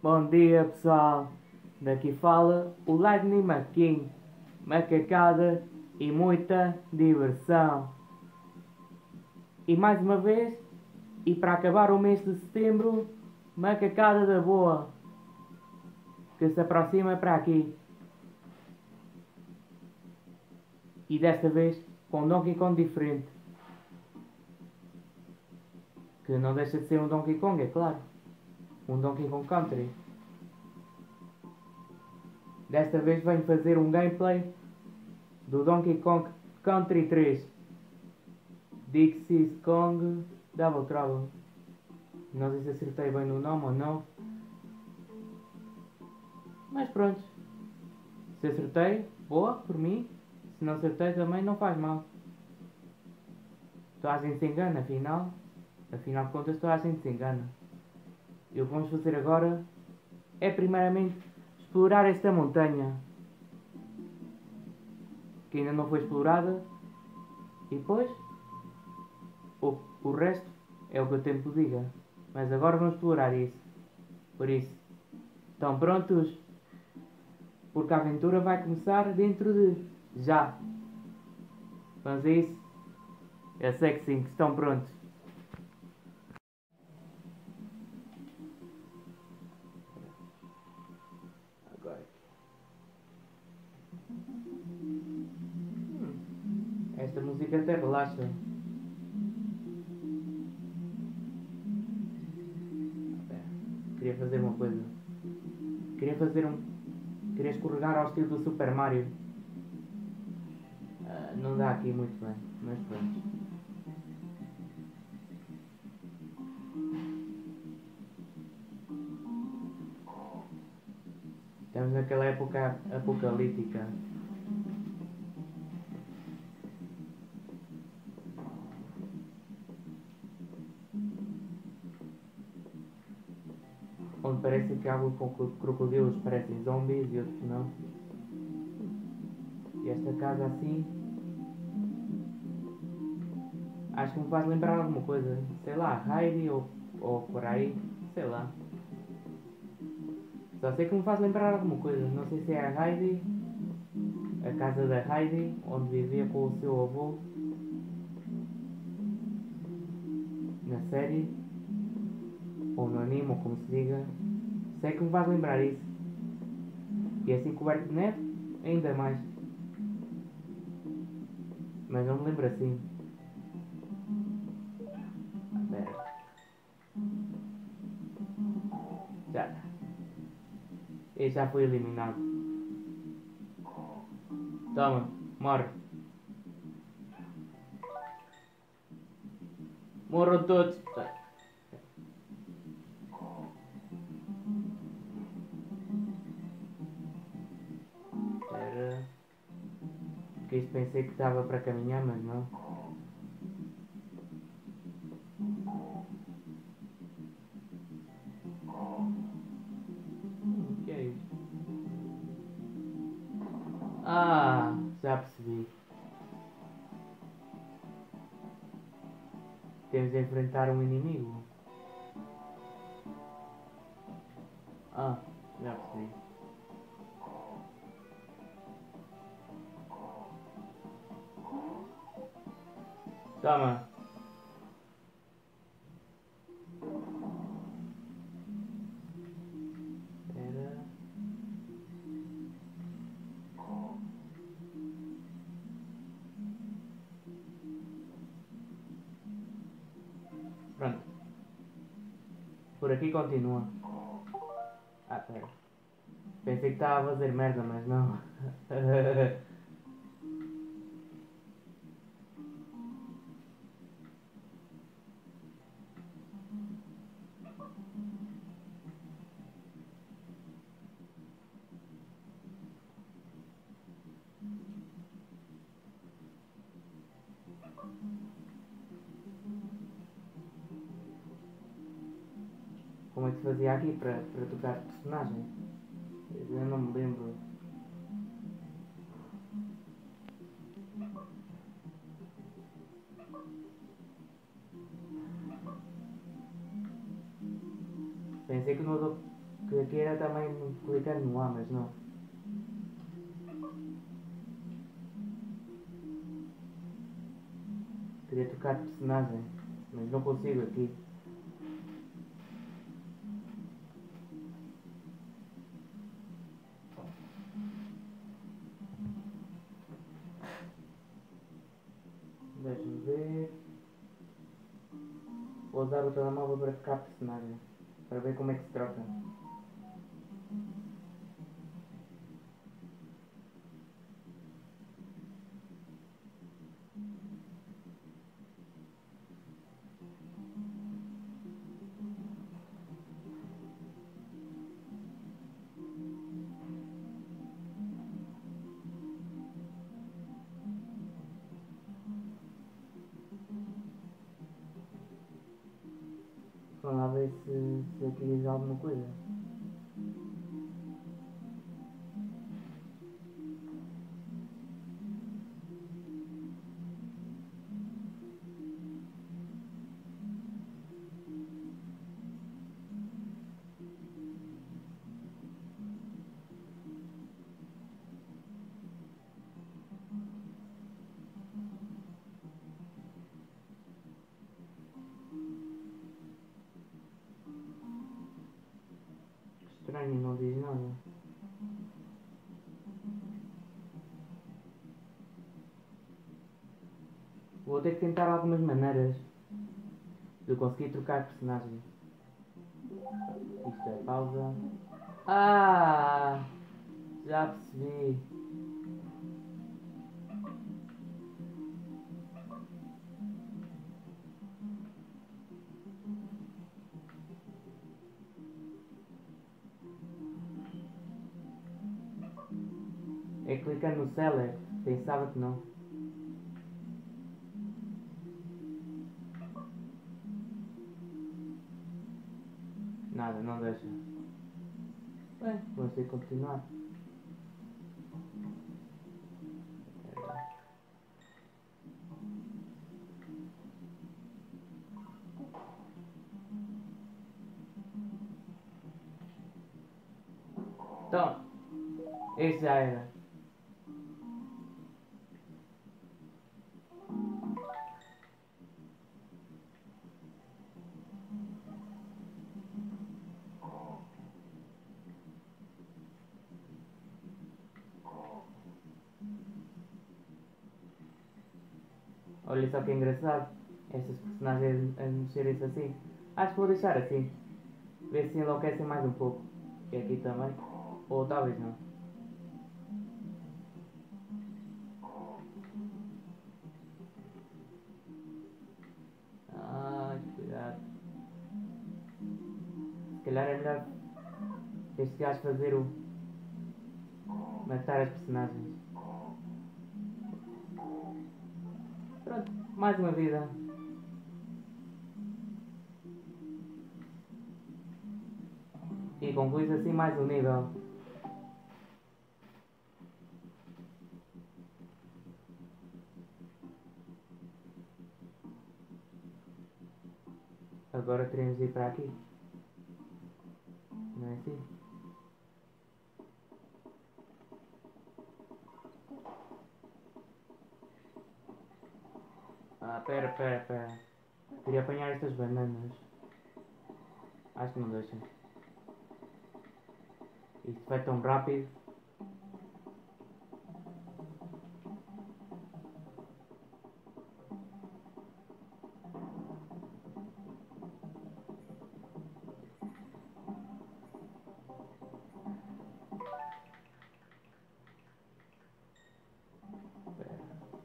Bom dia pessoal, daqui fala o Lightning McQueen, macacada e muita diversão. E mais uma vez, e para acabar o mês de setembro, macacada da boa, que se aproxima para aqui. E desta vez com um Donkey Kong diferente, que não deixa de ser um Donkey Kong, é claro, um Donkey Kong Country. Desta vez venho fazer um gameplay do Donkey Kong Country 3, Dixie's Kong Double Trouble. Não sei se acertei bem no nome ou não, mas pronto, se acertei, boa, por mim. Se não acertei também não faz mal. Toda a gente se engana, afinal de contas toda a gente se engana. E o que vamos fazer agora é primeiramente explorar esta montanha, que ainda não foi explorada, e depois o resto é o que o tempo diga. Mas agora vamos explorar isso. Por isso, estão prontos? Porque a aventura vai começar dentro de já. Vamos a isso? Eu sei que sim, que estão prontos. Agora. Esta música até relaxa. Queria fazer uma coisa. Queria escorregar ao estilo do Super Mario. Não dá aqui muito bem, mas pronto. Estamos naquela época apocalíptica. Onde parece que alguns crocodilos parecem zombies e outros não. E esta casa assim, acho que me faz lembrar alguma coisa. Sei lá, Heidi ou por aí, sei lá. Só sei que me faz lembrar alguma coisa. Não sei se é a Heidi, a casa da Heidi, onde vivia com o seu avô na série, ou no anime, ou como se diga. Sei que me faz lembrar isso. E assim coberto de neve, ainda mais. Mas não me lembro assim. Espera. Já. Este já foi eliminado. Toma, morre. Morram todos. Espera. Que isto pensei que estava para caminhar, mas não. O que é isto? Ah, já percebi. Temos de enfrentar um inimigo. Ah, já percebi. Toma. Espera. Pronto. Por aqui continua. Ah, pera. Pensei que estava a fazer merda, mas não. Como é que se fazia aqui para tocar personagem? Eu não me lembro. Pensei que no Que aqui era também clicando no A, mas não. Queria trocar de personagem, mas não consigo aqui. Deixa-me ver. Vou usar o telemóvel para trocar de personagem. Para ver como é que se troca. Vamos lá ver se aqui diz alguma coisa. Estranho, não diz nada. Vou ter que tentar algumas maneiras de conseguir trocar de personagem. Isto é pausa. Ah! Já percebi. É clicando no Select. Pensava que não. Nada, não deixa. Bem, vamos ter que continuar. Então, esse já era. Olha só que engraçado. Essas personagens a mexerem-se assim. Acho que vou deixar assim. Ver se enlouquecem mais um pouco. E aqui também. Ou talvez não. Ai, cuidado. Se calhar é melhor este gajo fazer o. Matar as personagens. Pronto, mais uma vida. E concluís assim mais um nível. Agora teremos de ir para aqui. Não é assim? Ah, pera. Queria apanhar estas bananas. Acho que não deixa. Isto vai tão rápido. Pera.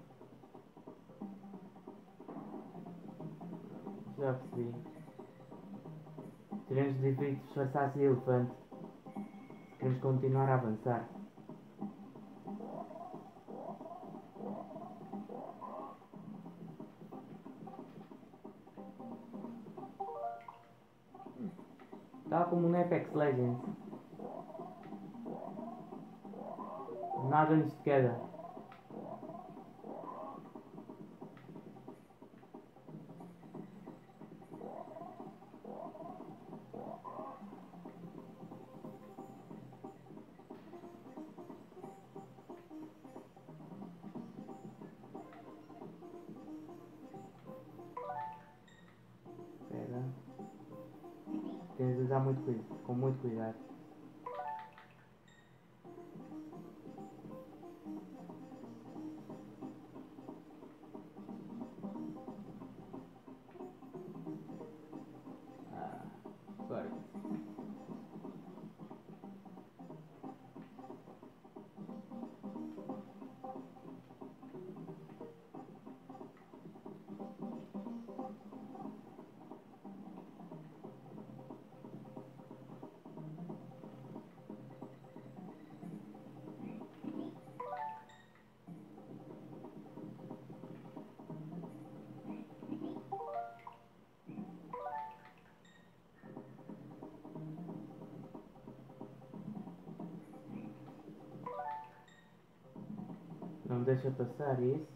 Já percebi. Teremos de disfarçar-se de elefante. Se queremos continuar a avançar. Tal como no Apex Legends. Nada antes de queda. usar com muito cuidado. Agora. Não deixa passar isso.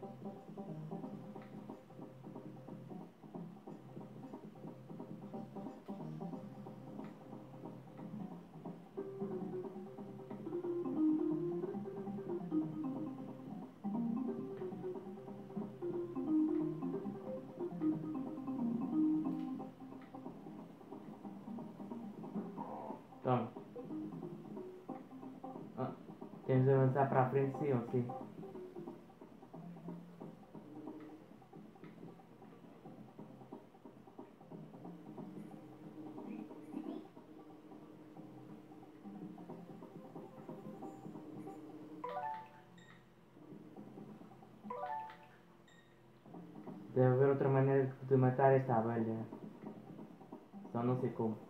Toma. Temos de avançar para a frente sim ou sim. Deve haver outra maneira de matar esta abelha. Só não sei como.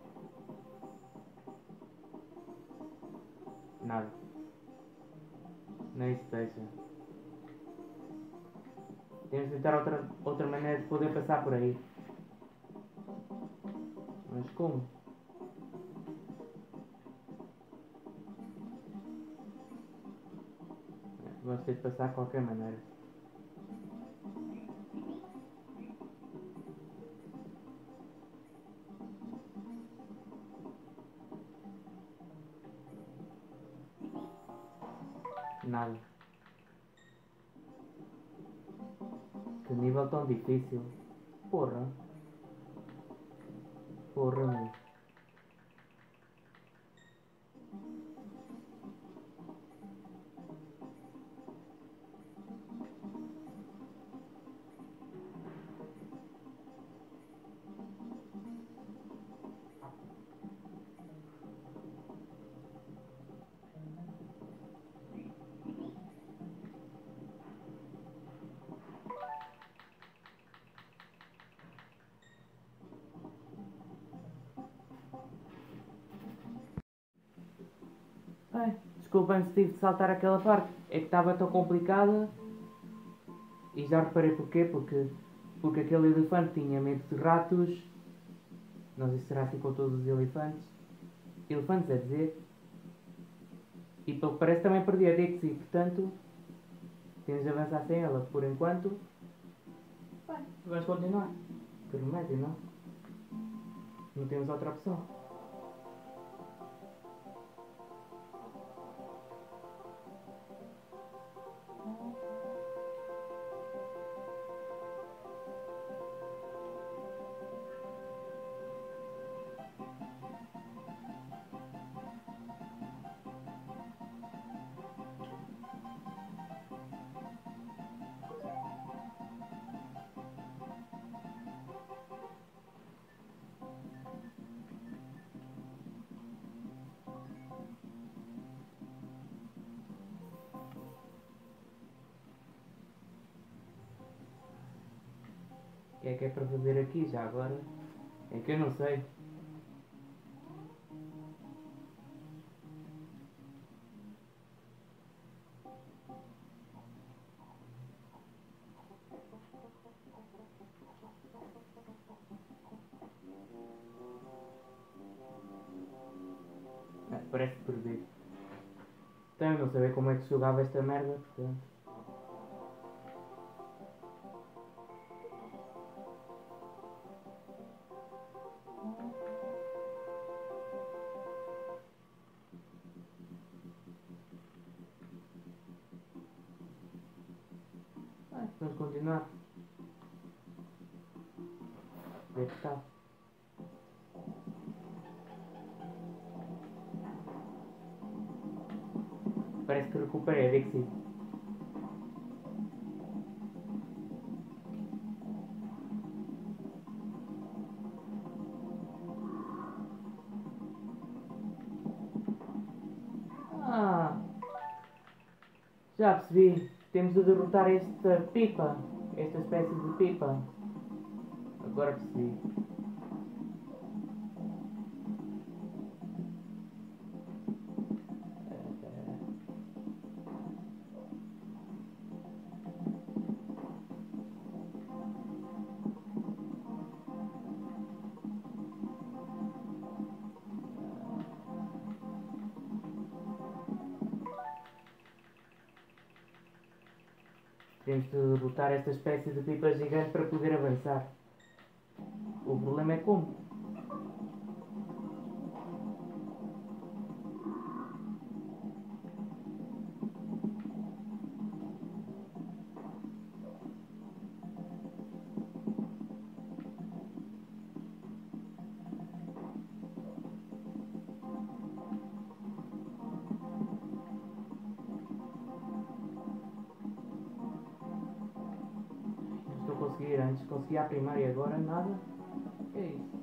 Nada. Nem se deixa. Temos de tentar outra maneira de poder passar por aí. Mas como? Vamos ter de passar de qualquer maneira. Nada. Que nível tão difícil. Porra. Porra, meu. Ai, desculpem se tive de saltar aquela parte. É que estava tão complicada. E já reparei porquê. Porque aquele elefante tinha medo de ratos. Não sei se será assim com todos os elefantes. Elefantes é dizer. E pelo que parece também perdi a Dixie. Portanto, temos de avançar sem ela. Por enquanto, bem, vamos continuar. Que remédio, não? Não temos outra opção. O que é para fazer aqui já agora? É que eu não sei. Parece perdido. Então eu não sabia como é que se jogava esta merda, portanto. Vamos continuar. Onde é que está? parece que recuperei a Dixie. Ah, já percebi. Temos de derrotar esta pipa. Esta espécie de pipa. Agora percebi. Temos de derrotar esta espécie de pipa gigante para poder avançar. O problema é como. Não estou a conseguir. Antes conseguia a primeira e agora nada. O que é isso?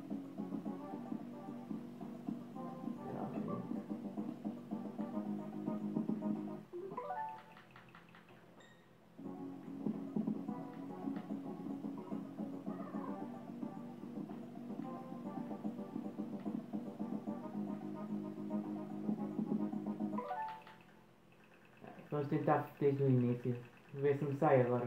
Vamos tentar desde o início. Ver se me sai agora.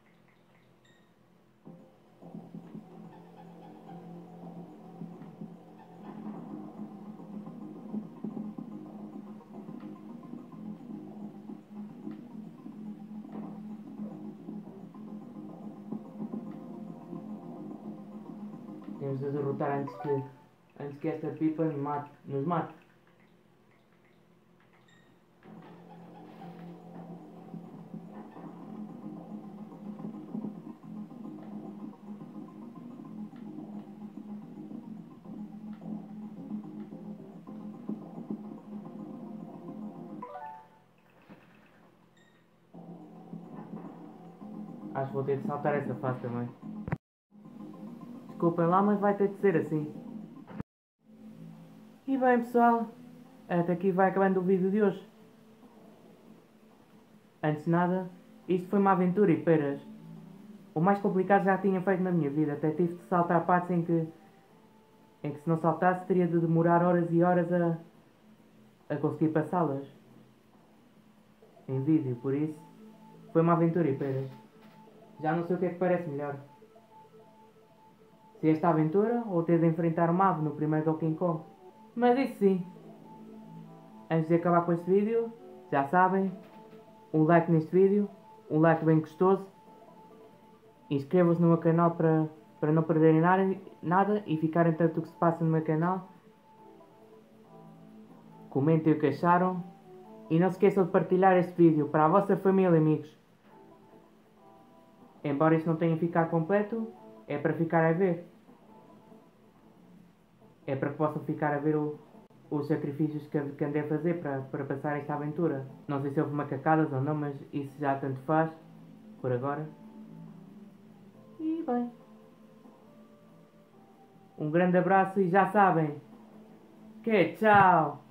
Temos de derrotar antes que esta pipa nos mate. Acho que vou ter de saltar essa fase também. Desculpem lá, mas vai ter de ser assim. E bem pessoal, até aqui vai acabando o vídeo de hoje. Antes de nada, isto foi uma aventura e peras. O mais complicado já tinha feito na minha vida, até tive de saltar partes em que se não saltasse teria de demorar horas e horas a conseguir passá-las em vídeo, por isso foi uma aventura e peras. Já não sei o que é que parece melhor. Se esta aventura ou ter de enfrentar uma ave no primeiro Donkey Kong. Mas isso sim. Antes de acabar com este vídeo, já sabem, um like neste vídeo, um like bem gostoso. Inscrevam-se no meu canal para não perderem nada e ficarem tanto o que se passa no meu canal. Comentem o que acharam. E não se esqueçam de partilhar este vídeo para a vossa família e amigos. Embora isto não tenha ficado completo, é para ficar a ver. É para que possam ficar a ver os sacrifícios que andei a fazer para passar esta aventura. Não sei se houve macacadas ou não, mas isso já tanto faz, por agora. E bem, um grande abraço e já sabem que tchau!